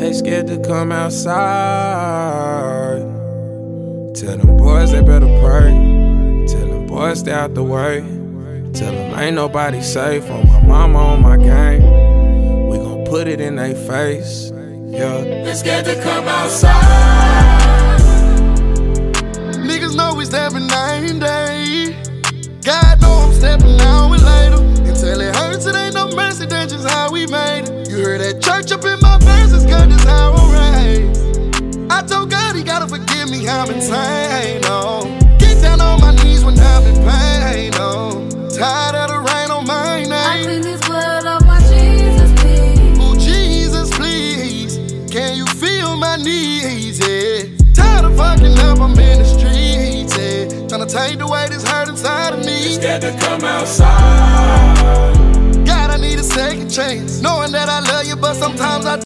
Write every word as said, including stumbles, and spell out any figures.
they scared to come outside. Tell them boys they better pray. Tell them boys stay out the way. Tell them ain't nobody safe on my mama, on my game. We gon' put it in they face, yeah. They scared to come outside. Niggas know we steppin' nine day. God know I'm steppin' now and later. Until it hurts, it ain't no mercy, that's just how we made it. You heard that church up in my verses, cause that's how I'm raised. I told God he gotta forgive me, I'm insane, oh. Get down on my knees when I'm in pain, oh. Tired of the rain on my name. I clean this blood off my Jesus, please. Oh, Jesus, please. Can you feel my needs, yeah? Tired of fucking up, I'm in the streets, yeah. Tryna take the weight that's hurt inside of me. Scared to come outside. God, I need a second chance. Knowing that I love you, but sometimes I